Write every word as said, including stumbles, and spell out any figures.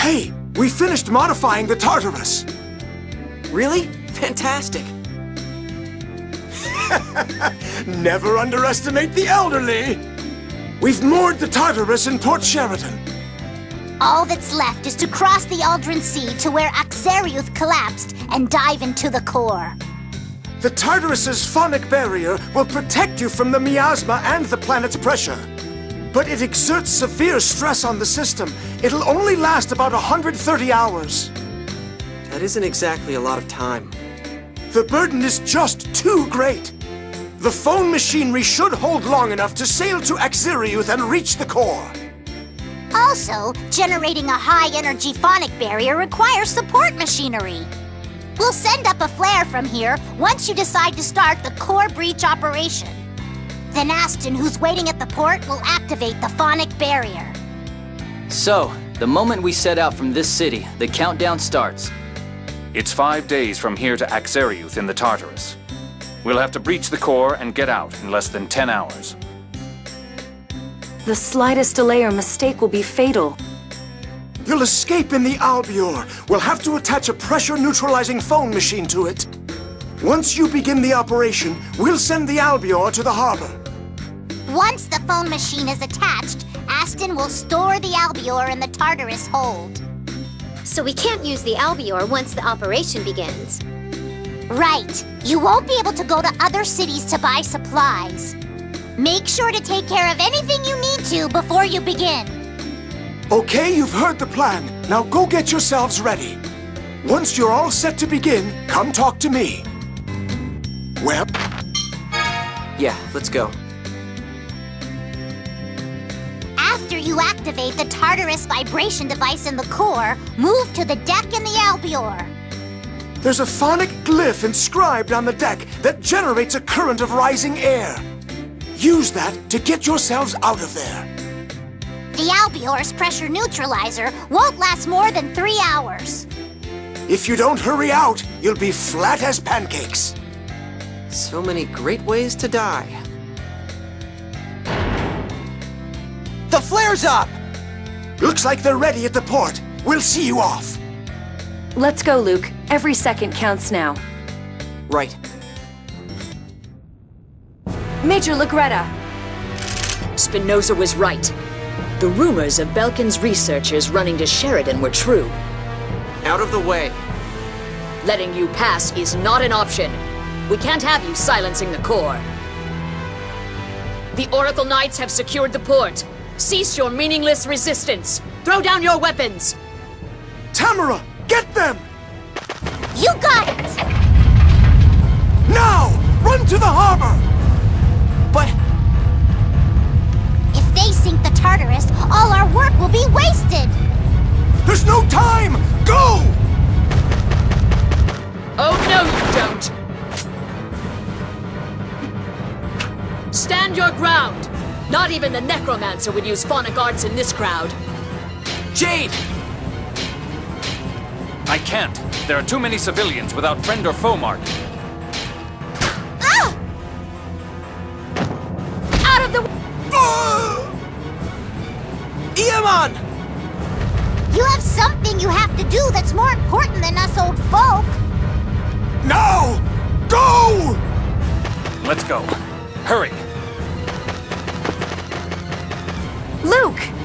Hey, we finished modifying the Tartarus. Really? Fantastic. Never underestimate the elderly. We've moored the Tartarus in Port Sheridan. All that's left is to cross the Aldrin Sea to where Aaaaaaaaand collapsed and dive into the core. The Tartarus's phonic barrier will protect you from the miasma and the planet's pressure. But it exerts severe stress on the system. It'll only last about one hundred thirty hours. That isn't exactly a lot of time. The burden is just too great. The phone machinery should hold long enough to sail to Aaaaaaaaand and reach the core. Also, generating a high-energy phonic barrier requires support machinery. We'll send up a flare from here once you decide to start the core breach operation. Then Aston, who's waiting at the port, will activate the phonic barrier. So, the moment we set out from this city, the countdown starts. It's five days from here to Aaaaaaaaand in the Tartarus. We'll have to breach the core and get out in less than ten hours. The slightest delay or mistake will be fatal. You'll escape in the Albior. We'll have to attach a pressure-neutralizing phone machine to it. Once you begin the operation, we'll send the Albior to the harbor. Once the phone machine is attached, Aston will store the Albior in the Tartarus hold. So we can't use the Albior once the operation begins. Right. You won't be able to go to other cities to buy supplies. Make sure to take care of anything you need to before you begin. Okay, you've heard the plan. Now go get yourselves ready. Once you're all set to begin, come talk to me. Well? Yeah, let's go. After you activate the Tartarus vibration device in the core, move to the deck in the Albior. There's a phonic glyph inscribed on the deck that generates a current of rising air. Use that to get yourselves out of there. The Albior's pressure neutralizer won't last more than three hours. If you don't hurry out, you'll be flat as pancakes. So many great ways to die. The flare's up! Looks like they're ready at the port. We'll see you off. Let's go, Luke. Every second counts now. Right. Major Legretta. Spinoza was right. The rumors of Belkin's researchers running to Sheridan were true. Out of the way. Letting you pass is not an option. We can't have you silencing the core. The Oracle Knights have secured the port. Cease your meaningless resistance. Throw down your weapons. Tamara, get them! You got it! Now! Run to the harbor! But... If they sink the Tartarus, all our work will be wasted! There's no time! Go! Oh, no, you don't! Stand your ground! Not even the Necromancer would use phonic arts in this crowd. Jade! I can't. There are too many civilians without friend or foe mark. Ah! Out of the... Uh! Aaaaaaaaand! You have something you have to do that's more important than us old folk. Now! Go! Let's go. Hurry! Luke!